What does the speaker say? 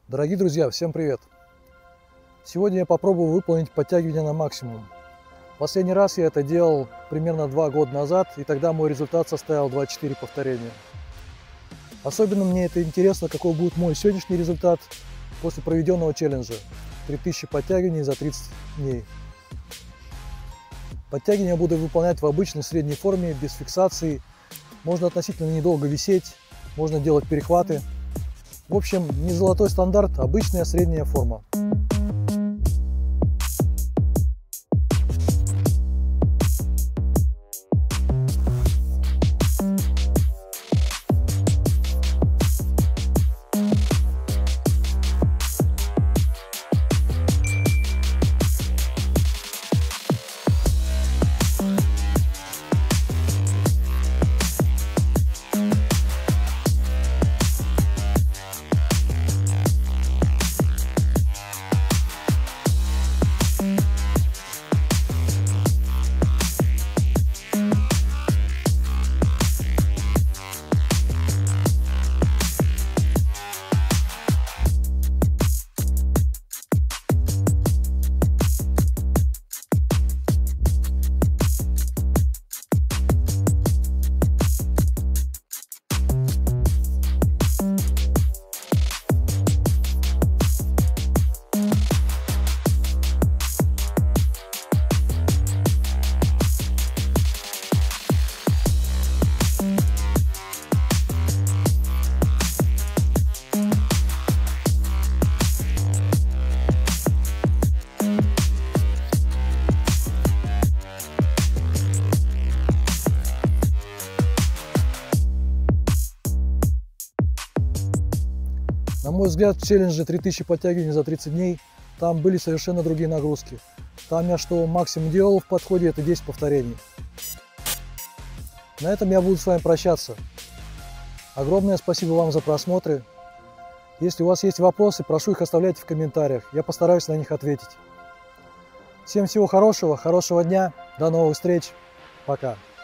Дорогие друзья, всем привет! Сегодня я попробую выполнить подтягивание на максимум. Последний раз я это делал примерно 2 года назад, и тогда мой результат составил 24 повторения. Особенно мне это интересно, какой будет мой сегодняшний результат после проведенного челленджа 3000 подтягиваний за 30 дней. Подтягивания я буду выполнять в обычной средней форме, без фиксации. Можно относительно недолго висеть, можно делать перехваты. В общем, не золотой стандарт, обычная средняя форма. На мой взгляд, в челлендже 3000 подтягиваний за 30 дней там были совершенно другие нагрузки. Там я что максимум делал в подходе, это 10 повторений. На этом я буду с вами прощаться. Огромное спасибо вам за просмотры. Если у вас есть вопросы, прошу их оставлять в комментариях. Я постараюсь на них ответить. Всем всего хорошего, хорошего дня. До новых встреч. Пока.